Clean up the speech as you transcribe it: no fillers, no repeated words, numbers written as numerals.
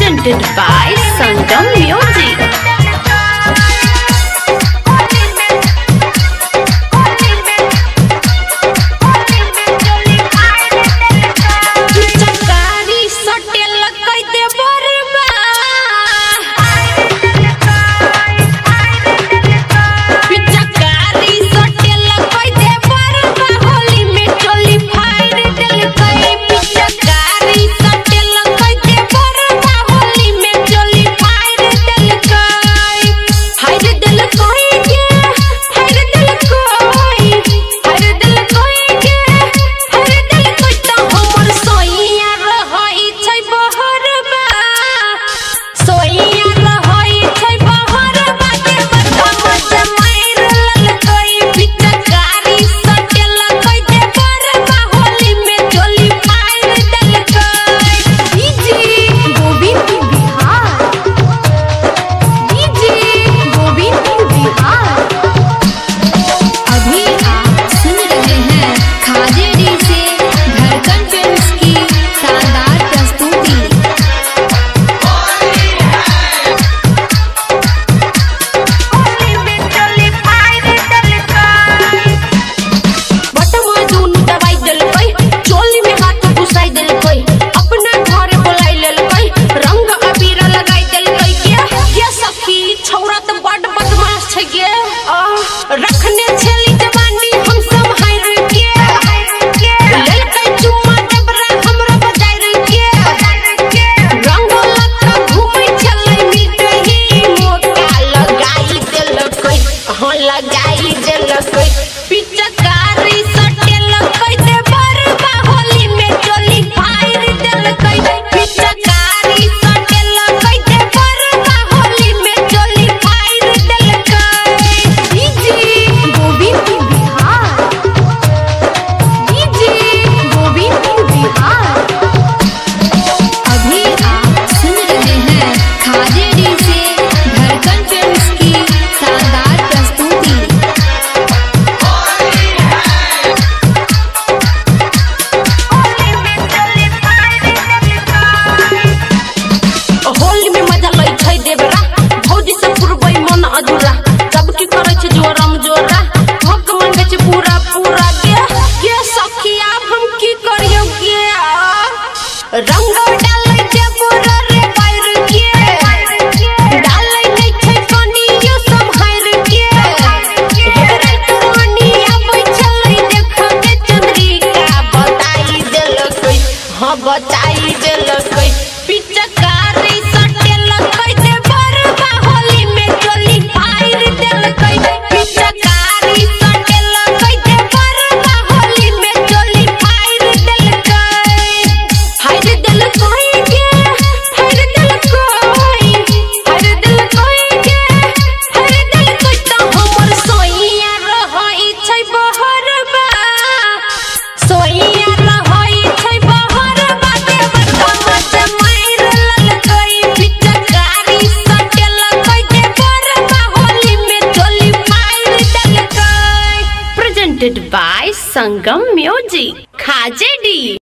presented by Sangam Music. रखने छली जवानी हम सब हार के लेल कई चुम्मा डबरा हमरा बजाय के रंगोला का घूमै छलै मिटही मोटा लगाई देलकै हां लगाई देलकै पिचकारी सटेलकै दे बरबा होली में चोली फाड़ देलकै पिचकारी सटेलकै दे बरबा होली में चोली फाड़ देलकै रंग डालै दे बोरा रे पैर के डालै नै छै कनियो सम्हार के हेरै पुरानी आबै छलै देखबे चंद्रिका बताई देलकै हां बताई देलकै पिचकारी सटेलकै दे बरबा होली में चोली फाड़ देलकै पिचकारी सटेलकै दे बरबा होली में चोली फाड़ देलकै presented by Sangam Music. Khajedi.